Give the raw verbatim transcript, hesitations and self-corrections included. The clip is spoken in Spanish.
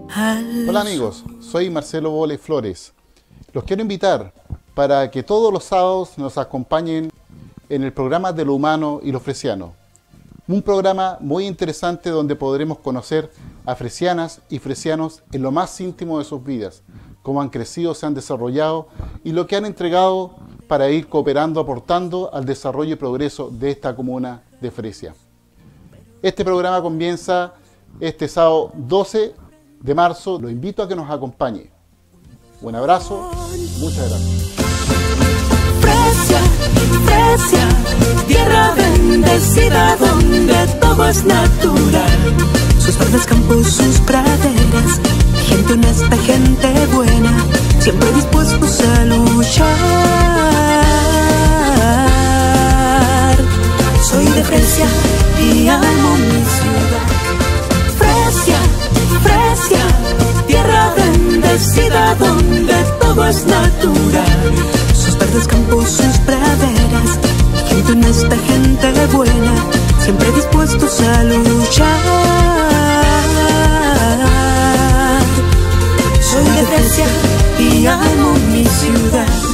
Hola amigos, soy Marcelo Bole Flores. Los quiero invitar para que todos los sábados nos acompañen en el programa de lo humano y lo fresiano. Un programa muy interesante donde podremos conocer a fresianas y fresianos en lo más íntimo de sus vidas, cómo han crecido, se han desarrollado y lo que han entregado para ir cooperando, aportando al desarrollo y progreso de esta comuna de Fresia. Este programa comienza este sábado doce de marzo. Lo invito a que nos acompañe. Un abrazo, muchas gracias. Fresia, Fresia, tierra bendecida donde todo es natural. Sus verdes campos, sus praderas, gente honesta, gente buena, siempre dispuestos a luchar. Soy de Fresia y amo mi ciudad. Fresia, Fresia, tierra bendecida donde todo es natural. Sus verdes campos, sus praderas, gente honesta, gente buena, siempre dispuestos a luchar. Soy de Fresia y amo mi ciudad.